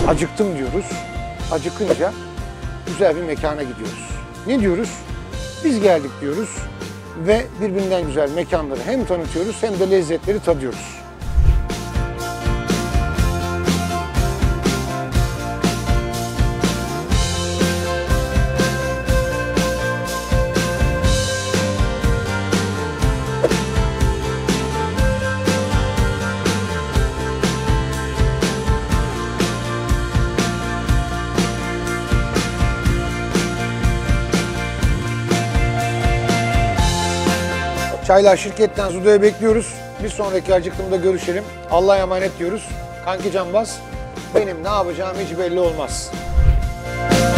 Acıktım diyoruz. Acıkınca güzel bir mekana gidiyoruz. Ne diyoruz? Biz geldik diyoruz ve birbirinden güzel mekanları hem tanıtıyoruz hem de lezzetleri tadıyoruz. Çaylar şirketten Zudo'ya bekliyoruz. Bir sonraki acıktığımda görüşelim. Allah'a emanet diyoruz. Kanki Canbaz, benim ne yapacağım hiç belli olmaz.